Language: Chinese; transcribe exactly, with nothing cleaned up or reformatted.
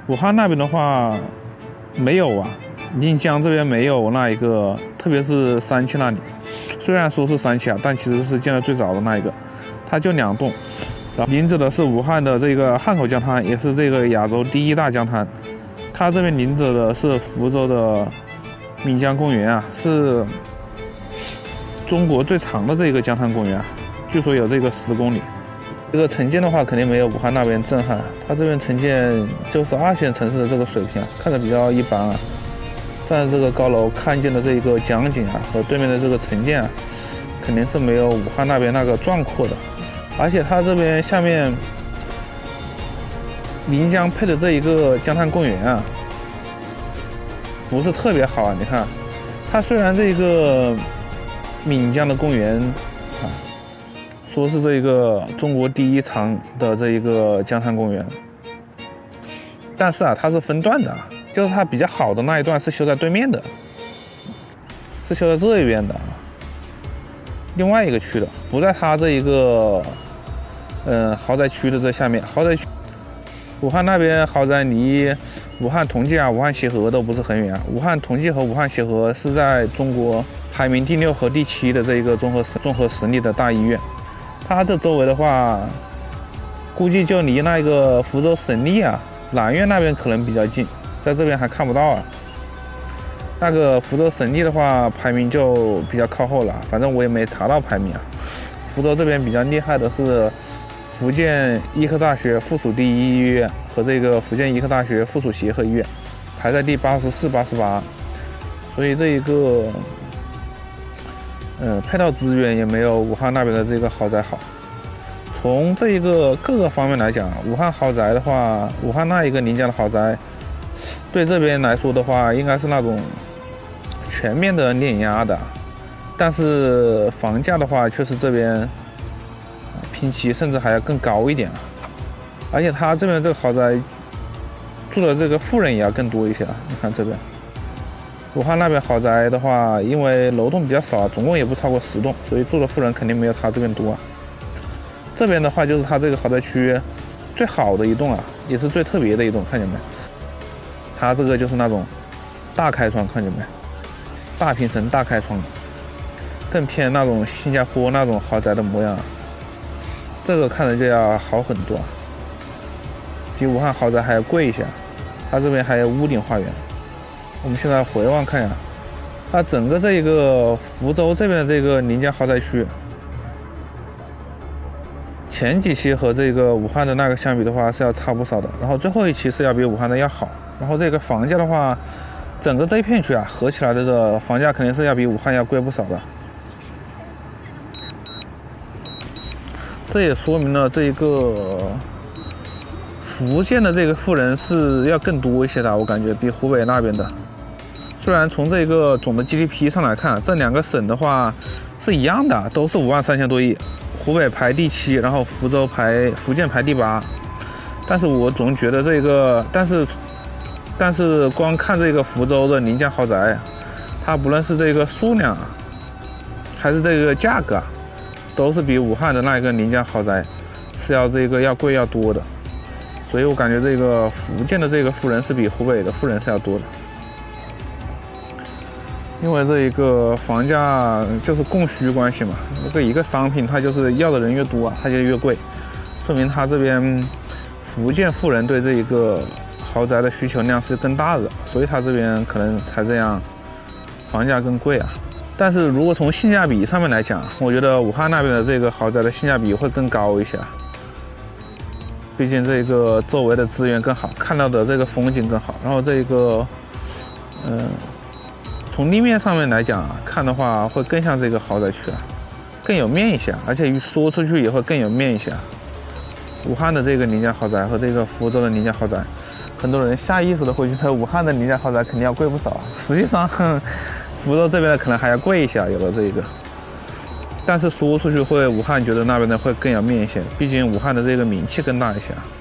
武汉那边的话，没有啊，临江这边没有那一个，特别是三期那里，虽然说是三期啊，但其实是建的最早的那一个，它就两栋。然后临着的是武汉的这个汉口江滩，也是这个亚洲第一大江滩。它这边临着的是福州的岷江公园啊，是中国最长的这个江滩公园，据说有这个十公里。这个城建的话，肯定没有武汉那边震撼。它这边城建就是二线城市的这个水平啊，看着比较一般啊。站在这个高楼看见的这个江景啊，和对面的这个城建啊，肯定是没有武汉那边那个壮阔的。而且它这边下面临江配的这一个江滩公园啊，不是特别好啊。你看，它虽然这个岷江的公园啊，说是这个中国第一长的这一个江滩公园，但是啊，它是分段的，就是它比较好的那一段是修在对面的，是修在这一边的，另外一个区的，不在它这一个嗯豪宅区的这下面。豪宅区，武汉那边豪宅离武汉同济啊、武汉协和都不是很远啊。武汉同济和武汉协和是在中国排名第六和第七的这一个综合综合实力的大医院。它的周围的话，估计就离那个福州省立啊、南苑那边可能比较近，在这边还看不到啊。那个福州省立的话，排名就比较靠后了，反正我也没查到排名啊。福州这边比较厉害的是福建医科大学附属第一医院和这个福建医科大学附属协和医院，排在第八十四、八十八，所以这一个。嗯，配套资源也没有武汉那边的这个豪宅好。从这一个各个方面来讲，武汉豪宅的话，武汉那一个临江的豪宅，对这边来说的话，应该是那种全面的碾压的。但是房价的话，却是这边拼期甚至还要更高一点。而且他这边这个豪宅住的这个富人也要更多一些啊。你看这边。武汉那边豪宅的话，因为楼栋比较少，总共也不超过十栋，所以住的富人肯定没有他这边多啊。这边的话，就是他这个豪宅区最好的一栋啊，也是最特别的一栋，看见没？它这个就是那种大开窗，看见没？大平层大开窗，更偏那种新加坡那种豪宅的模样。这个看着就要好很多，比武汉豪宅还要贵一些。它这边还有屋顶花园。我们现在回望看呀，它整个这一个福州这边的这个临江豪宅区，前几期和这个武汉的那个相比的话是要差不少的，然后最后一期是要比武汉的要好，然后这个房价的话，整个这一片区啊合起来的这房价肯定是要比武汉要贵不少的。这也说明了这一个福建的这个富人是要更多一些的，我感觉比湖北那边的。虽然从这个总的 G D P 上来看，这两个省的话是一样的，都是五万三千多亿，湖北排第七，然后福州排福建排第八。但是我总觉得这个，但是但是光看这个福州的临江豪宅，它不论是这个数量啊，还是这个价格啊，都是比武汉的那一个临江豪宅是要这个要贵要多的。所以我感觉这个福建的这个富人是比湖北的富人是要多的。因为这一个房价就是供需关系嘛，这个一个商品它就是要的人越多啊，它就越贵，说明它这边福建富人对这一个豪宅的需求量是更大的，所以它这边可能才这样房价更贵啊。但是如果从性价比上面来讲，我觉得武汉那边的这个豪宅的性价比会更高一些啊，毕竟这个周围的资源更好，看到的这个风景更好，然后这个嗯。从立面上面来讲啊，看的话会更像这个豪宅区啊，更有面一些，而且说出去也会更有面一些。武汉的这个临江豪宅和这个福州的临江豪宅，很多人下意识的会觉得武汉的临江豪宅肯定要贵不少，实际上福州这边的可能还要贵一些，有了这一个。但是说出去会武汉觉得那边的会更有面一些，毕竟武汉的这个名气更大一些。